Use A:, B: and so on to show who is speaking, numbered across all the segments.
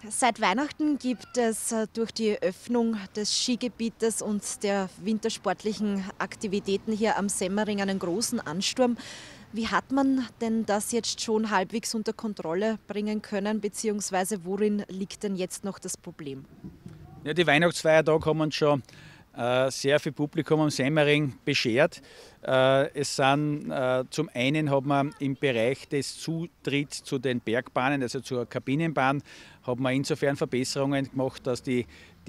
A: Seit Weihnachten gibt es durch die Öffnung des Skigebietes und der wintersportlichen Aktivitäten hier am Semmering einen großen Ansturm. Wie hat man denn das jetzt schon halbwegs unter Kontrolle bringen können, beziehungsweise worin liegt denn jetzt noch das Problem?
B: Ja, die Weihnachtsfeiertage haben uns schon sehr viel Publikum am Semmering beschert. Es sind zum einen hat man im Bereich des Zutritts zu den Bergbahnen, also zur Kabinenbahn, hat man insofern Verbesserungen gemacht, dass die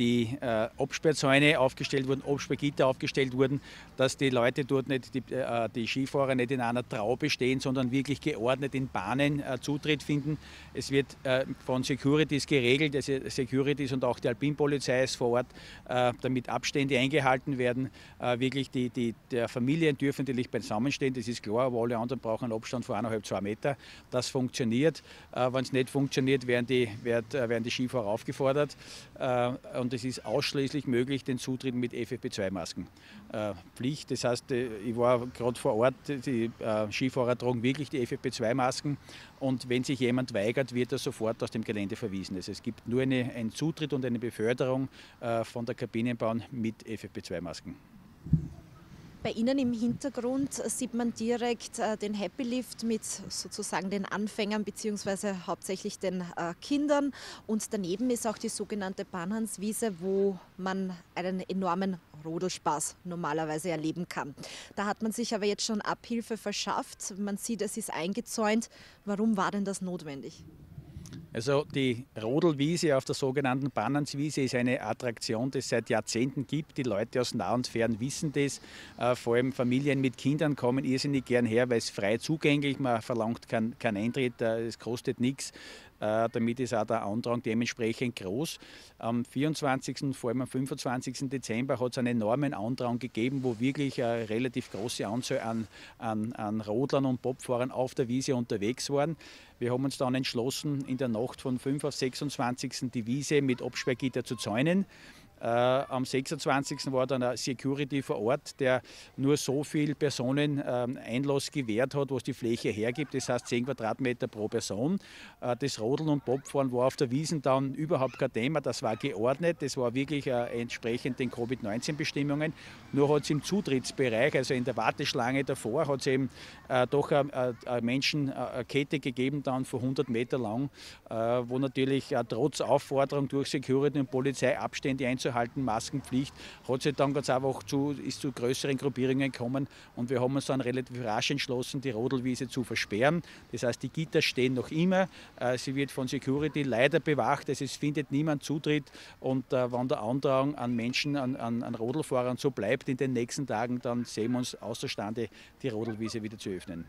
B: Absperrzäune aufgestellt wurden, Absperrgitter aufgestellt wurden, dass die Leute dort nicht, die Skifahrer nicht in einer Traube stehen, sondern wirklich geordnet in Bahnen Zutritt finden. Es wird von Securities geregelt, also Securities und auch die Alpinpolizei ist vor Ort, damit Abstände eingehalten werden. Wirklich der Familien dürfen natürlich beisammenstehen, das ist klar, aber alle anderen brauchen einen Abstand von 1,5–2 Meter. Das funktioniert. Wenn es nicht funktioniert, werden die Skifahrer aufgefordert. Und es ist ausschließlich möglich, den Zutritt mit FFP2-Masken. Pflicht, das heißt, ich war gerade vor Ort, die Skifahrer tragen wirklich die FFP2-Masken und wenn sich jemand weigert, wird er sofort aus dem Gelände verwiesen. Also es gibt nur einen Zutritt und eine Beförderung von der Kabinenbahn mit FFP2-Masken.
A: Bei Ihnen im Hintergrund sieht man direkt den Happy Lift mit sozusagen den Anfängern bzw. hauptsächlich den Kindern und daneben ist auch die sogenannte Bahnhanswiese, wo man einen enormen Rodelspaß normalerweise erleben kann. Da hat man sich aber jetzt schon Abhilfe verschafft. Man sieht, es ist eingezäunt. Warum war denn das notwendig?
B: Also die Rodelwiese auf der sogenannten Bahnhanswiese ist eine Attraktion, die es seit Jahrzehnten gibt. Die Leute aus nah und fern wissen das. Vor allem Familien mit Kindern kommen irrsinnig gern her, weil es frei zugänglich, man verlangt keinen Eintritt, es kostet nichts. Damit ist auch der Andrang dementsprechend groß. Am 24., vor allem am 25. Dezember hat es einen enormen Andrang gegeben, wo wirklich eine relativ große Anzahl an Rodlern und Bobfahrern auf der Wiese unterwegs waren. Wir haben uns dann entschlossen, in der Nacht von 5 auf 26. die Wiese mit Absperrgitter zu zäunen. Am 26. war dann ein Security vor Ort, der nur so viel Personen Einlass gewährt hat, was die Fläche hergibt. Das heißt 10 Quadratmeter pro Person. Das Rodeln und Bobfahren war auf der Wiesn dann überhaupt kein Thema. Das war geordnet, das war wirklich entsprechend den Covid-19-Bestimmungen. Nur hat es im Zutrittsbereich, also in der Warteschlange davor, hat es eben doch eine Menschenkette gegeben, dann von 100 Meter lang, wo natürlich trotz Aufforderung durch Security und Polizei Abstände einzuhalten, Maskenpflicht, hat sich dann ganz einfach zu größeren Gruppierungen gekommen und wir haben uns dann relativ rasch entschlossen, die Rodelwiese zu versperren. Das heißt, die Gitter stehen noch immer, sie wird von Security leider bewacht, es findet niemand Zutritt und wenn der Andrang an Menschen, an Rodelfahrern so bleibt in den nächsten Tagen, dann sehen wir uns außerstande, die Rodelwiese wieder zu öffnen.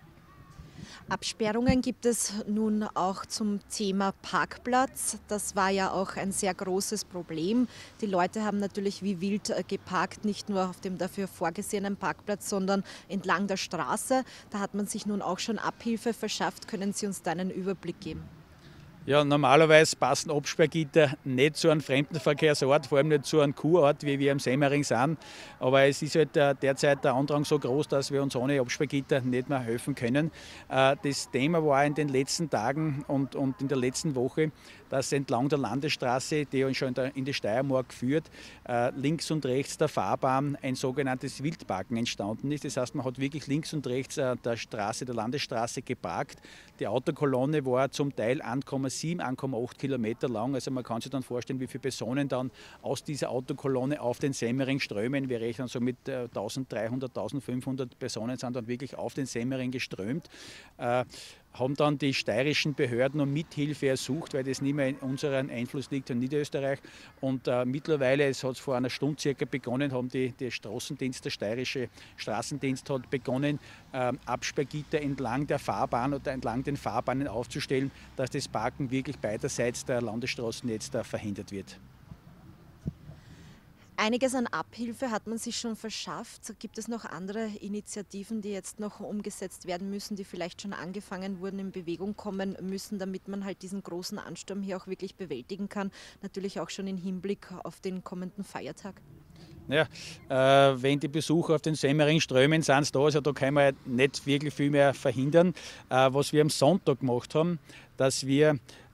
A: Absperrungen gibt es nun auch zum Thema Parkplatz. Das war ja auch ein sehr großes Problem. Die Leute haben natürlich wie wild geparkt, nicht nur auf dem dafür vorgesehenen Parkplatz, sondern entlang der Straße. Da hat man sich nun auch schon Abhilfe verschafft. Können Sie uns da einen Überblick geben?
B: Ja, normalerweise passen Absperrgitter nicht zu einem Fremdenverkehrsort, vor allem nicht zu einem Kurort, wie wir am Semmering sind. Aber es ist halt derzeit der Andrang so groß, dass wir uns ohne Absperrgitter nicht mehr helfen können. Das Thema war in den letzten Tagen und in der letzten Woche, dass entlang der Landesstraße, die uns schon in die Steiermark führt, links und rechts der Fahrbahn ein sogenanntes Wildparken entstanden ist. Das heißt, man hat wirklich links und rechts der Landesstraße geparkt. Die Autokolonne war zum Teil 1,8 Kilometer lang. Also man kann sich dann vorstellen, wie viele Personen dann aus dieser Autokolonne auf den Semmering strömen. Wir rechnen so mit 1300, 1500 Personen sind dann wirklich auf den Semmering geströmt. Haben dann die steirischen Behörden um Mithilfe ersucht, weil das nicht mehr in unserem Einfluss liegt in Niederösterreich. Und mittlerweile, es hat vor einer Stunde circa begonnen, haben der Straßendienst, der steirische Straßendienst hat begonnen, Absperrgitter entlang der Fahrbahn oder entlang den Fahrbahnen aufzustellen, dass das Parken wirklich beiderseits der Landesstraßen jetzt verhindert wird.
A: Einiges an Abhilfe hat man sich schon verschafft. Gibt es noch andere Initiativen, die jetzt noch umgesetzt werden müssen, die vielleicht schon angefangen wurden, in Bewegung kommen müssen, damit man halt diesen großen Ansturm hier auch wirklich bewältigen kann? Natürlich auch schon im Hinblick auf den kommenden Feiertag.
B: Ja, wenn die Besucher auf den Semmering strömen, sind sie da. Also da kann man nicht wirklich viel mehr verhindern. Was wir am Sonntag gemacht haben, dass wir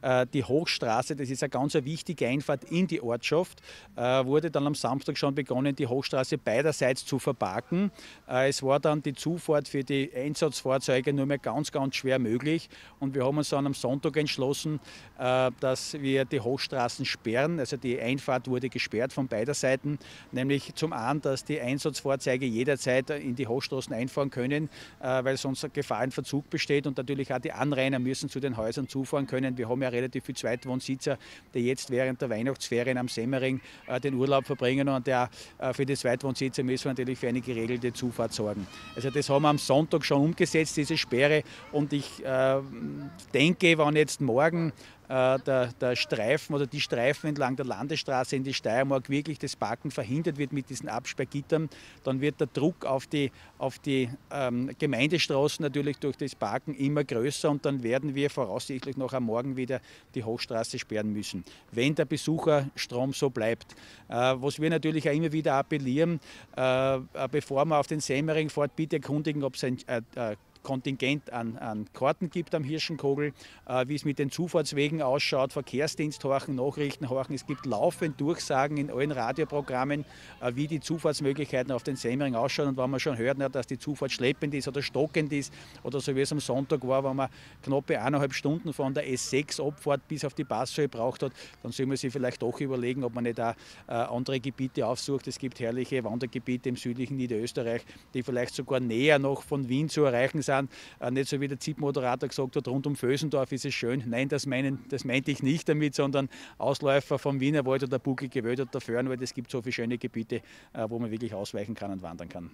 B: Die Hochstraße, das ist eine ganz wichtige Einfahrt in die Ortschaft, wurde dann am Samstag schon begonnen, die Hochstraße beiderseits zu verparken. Es war dann die Zufahrt für die Einsatzfahrzeuge nur mehr ganz, ganz schwer möglich. Und wir haben uns dann am Sonntag entschlossen, dass wir die Hochstraßen sperren. Also die Einfahrt wurde gesperrt von beider Seiten, nämlich zum einen, dass die Einsatzfahrzeuge jederzeit in die Hochstraßen einfahren können, weil sonst eine Gefahr in Verzug besteht, und natürlich auch die Anrainer müssen zu den Häusern zufahren können. Wir haben ja relativ viele Zweitwohnsitzer, die jetzt während der Weihnachtsferien am Semmering den Urlaub verbringen, und für die Zweitwohnsitzer müssen wir natürlich für eine geregelte Zufahrt sorgen. Also das haben wir am Sonntag schon umgesetzt, diese Sperre, und ich denke, wenn jetzt morgen der Streifen oder die Streifen entlang der Landesstraße in die Steiermark wirklich das Parken verhindert wird mit diesen Absperrgittern, dann wird der Druck auf die Gemeindestraßen natürlich durch das Parken immer größer, und dann werden wir voraussichtlich noch am Morgen wieder die Hochstraße sperren müssen, wenn der Besucherstrom so bleibt. Was wir natürlich auch immer wieder appellieren, bevor man auf den Semmering fährt, bitte erkundigen, ob es ein Kontingent an Karten gibt am Hirschenkogel, wie es mit den Zufahrtswegen ausschaut, Verkehrsdienst horchen, Nachrichten horchen. Es gibt laufend Durchsagen in allen Radioprogrammen, wie die Zufahrtsmöglichkeiten auf den Semmering ausschauen. Und wenn man schon hört, dass die Zufahrt schleppend ist oder stockend ist, oder so wie es am Sonntag war, wenn man knappe 1,5 Stunden von der S6 Abfahrt bis auf die Passhöhe braucht hat, dann soll man sich vielleicht doch überlegen, ob man nicht auch andere Gebiete aufsucht. Es gibt herrliche Wandergebiete im südlichen Niederösterreich, die vielleicht sogar näher noch von Wien zu erreichen sind. Nicht so wie der ZIP-Moderator gesagt hat, rund um Vösendorf ist es schön. Nein, das meinte ich nicht damit, sondern Ausläufer vom Wienerwald oder bucklige Wälder der Föhrenwald. Es gibt so viele schöne Gebiete, wo man wirklich ausweichen kann und wandern kann.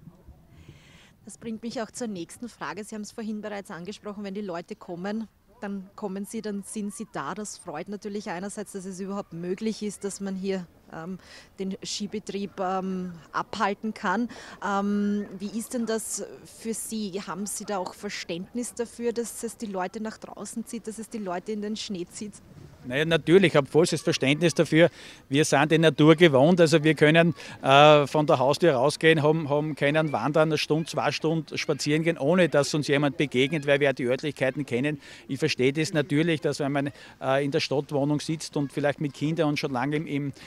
A: Das bringt mich auch zur nächsten Frage. Sie haben es vorhin bereits angesprochen, wenn die Leute kommen, dann kommen sie, dann sind sie da. Das freut natürlich einerseits, dass es überhaupt möglich ist, dass man hier den Skibetrieb abhalten kann. Wie ist denn das für Sie? Haben Sie da auch Verständnis dafür, dass es die Leute nach draußen zieht, dass es die Leute in den Schnee zieht?
B: Naja, natürlich, ich habe vollstes Verständnis dafür. Wir sind die Natur gewohnt, also wir können von der Haustür rausgehen, können wandern, 1 Stunde, 2 Stunden spazieren gehen, ohne dass uns jemand begegnet, weil wir die Örtlichkeiten kennen. Ich verstehe das natürlich, dass wenn man in der Stadtwohnung sitzt und vielleicht mit Kindern und schon lange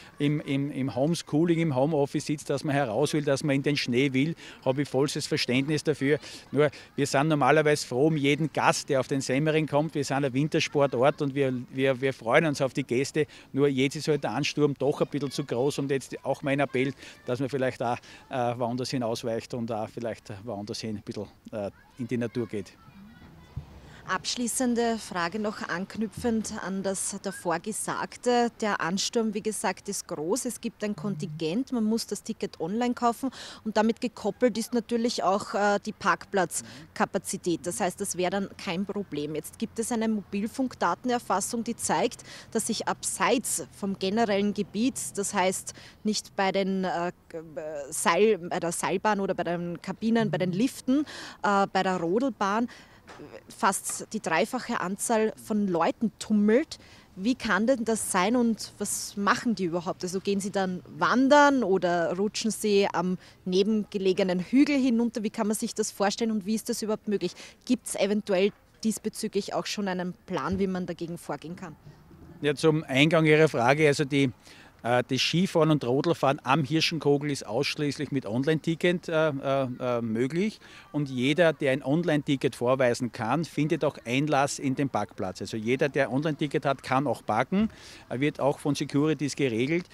B: im Homeschooling, im Homeoffice sitzt, dass man heraus will, dass man in den Schnee will, habe ich vollstes Verständnis dafür. Nur, wir sind normalerweise froh um jeden Gast, der auf den Semmering kommt. Wir sind ein Wintersportort und wir freuen uns auf die Gäste, nur jetzt ist halt der Ansturm doch ein bisschen zu groß, und jetzt auch mein Appell, dass man vielleicht auch woanders hin ausweicht und auch vielleicht woanders hin ein bisschen in die Natur geht.
A: Abschließende Frage noch anknüpfend an das davor Gesagte. Der Ansturm, wie gesagt, ist groß. Es gibt ein Kontingent, man muss das Ticket online kaufen, und damit gekoppelt ist natürlich auch die Parkplatzkapazität. Das heißt, das wäre dann kein Problem. Jetzt gibt es eine Mobilfunkdatenerfassung, die zeigt, dass sich abseits vom generellen Gebiet, das heißt nicht bei der Seilbahn oder bei den Kabinen, bei den Liften, bei der Rodelbahn, fast die 3-fache Anzahl von Leuten tummelt. Wie kann denn das sein und was machen die überhaupt? Also gehen sie dann wandern oder rutschen sie am nebengelegenen Hügel hinunter? Wie kann man sich das vorstellen und wie ist das überhaupt möglich? Gibt es eventuell diesbezüglich auch schon einen Plan, wie man dagegen vorgehen kann?
B: Ja, zum Eingang Ihrer Frage, also das Skifahren und Rodelfahren am Hirschenkogel ist ausschließlich mit Online-Ticket möglich, und jeder, der ein Online-Ticket vorweisen kann, findet auch Einlass in den Parkplatz. Also jeder, der ein Online-Ticket hat, kann auch parken, wird auch von Securities geregelt.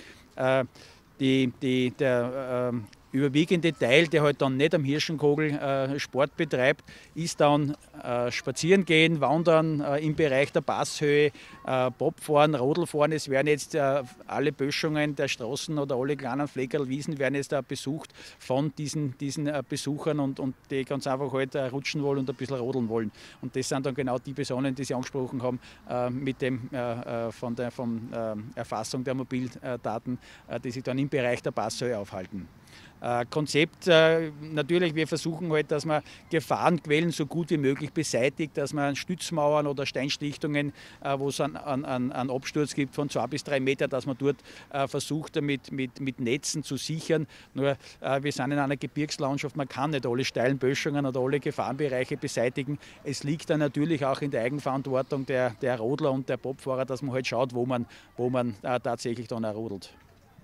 B: Der überwiegende Teil, der halt dann nicht am Hirschenkogel Sport betreibt, ist dann spazieren gehen, wandern im Bereich der Passhöhe, Bobfahren, Rodelfahren. Es werden jetzt alle Böschungen der Straßen oder alle kleinen Fleckerl, Wiesen werden jetzt besucht von diesen Besuchern, und die ganz einfach halt rutschen wollen und ein bisschen rodeln wollen. Und das sind dann genau die Personen, die Sie angesprochen haben, mit dem von Erfassung der Mobildaten, die sich dann im Bereich der Passhöhe aufhalten. Konzept. Natürlich, wir versuchen halt, dass man Gefahrenquellen so gut wie möglich beseitigt, dass man Stützmauern oder Steinschlichtungen, wo es einen Absturz gibt von 2 bis 3 Meter, dass man dort versucht, mit Netzen zu sichern. Nur wir sind in einer Gebirgslandschaft, man kann nicht alle steilen Böschungen oder alle Gefahrenbereiche beseitigen. Es liegt dann natürlich auch in der Eigenverantwortung der Rodler und der Bobfahrer, dass man halt schaut, wo man tatsächlich dann auch rodelt.